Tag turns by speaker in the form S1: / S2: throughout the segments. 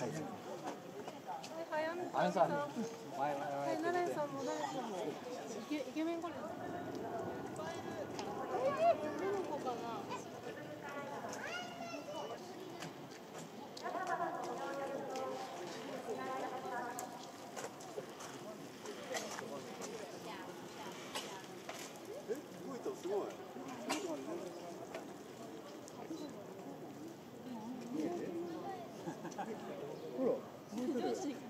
S1: あれさ、
S2: ナレさんもイケメンゴリラ。どの子かな。
S3: すごい。ほら、動いてる。大きい。確かに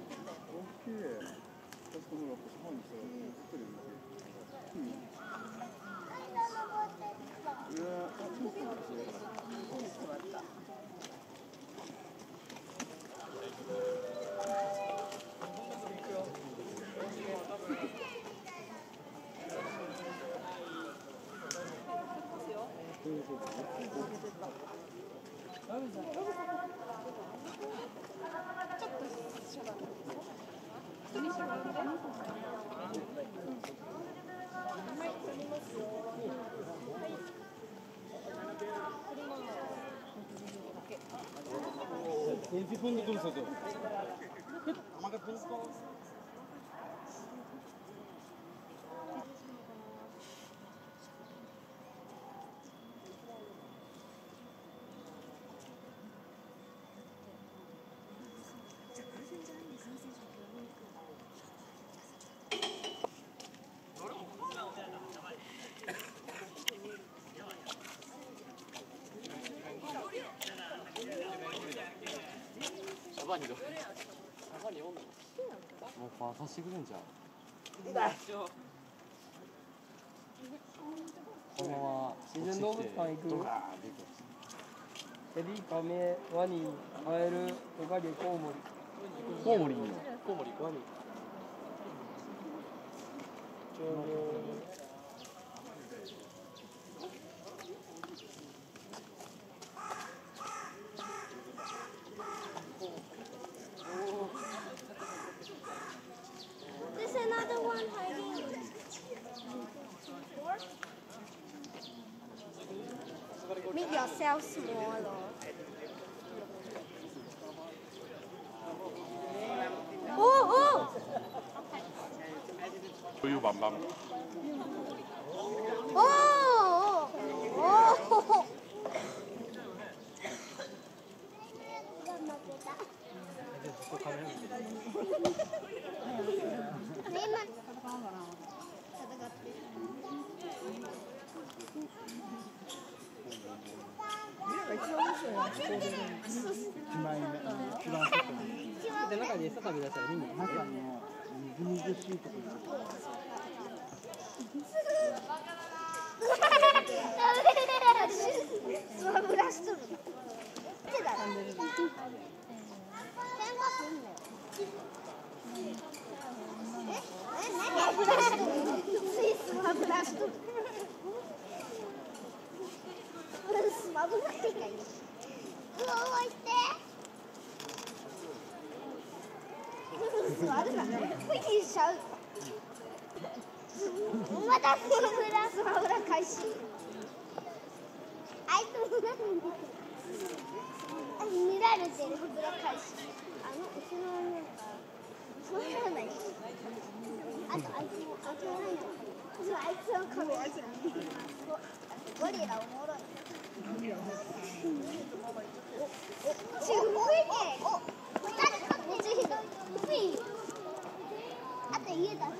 S1: 20分で来るそうですよ。Amaga punto. Shabani Group。Shabani もうファーさせてくれんじゃん。このまま
S4: 自然動物館行く。
S1: ドカーンっていく。
S4: ヘビ、カメ、ワニ、カエル、トカゲ、コウモリ。
S1: コウモリいいの？コウモリ。
S4: ワニ。
S2: There's another one hiding. Make yourself smaller. Oh!
S3: 우유 밤밤.
S2: Oh! Oh!
S4: で中に餌食べ出したらみんな中のみずみずしいところ
S2: スマブラしとる。手だろ。何ブラしとる？スマブラしとる。スマブラってかいい。どうして？座るな。クイズしちゃう。またスマブラ開始。あいつも見られてるスマブラ開始。後ろなんかそうならない。あとあいつもないと。あいつはカメラ。ゴリラおもろい。すごいね。あと家だ。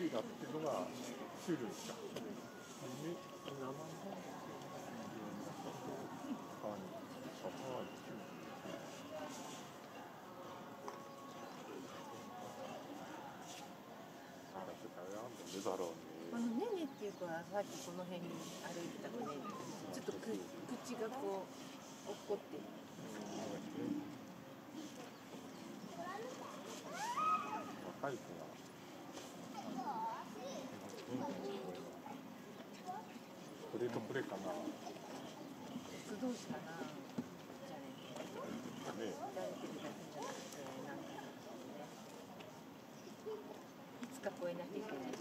S3: 映画っていうのがシュールですか。
S5: このねねっていう子はさっきこの辺に歩いてた子ね、ちょっと口がこう落っこってる。
S3: 若い子がストレートプレーかな。
S5: 素通しかな。じゃあね。
S3: ね。
S5: 誰てるだけじゃなくてなんかね。いつか越えなきゃいけないし。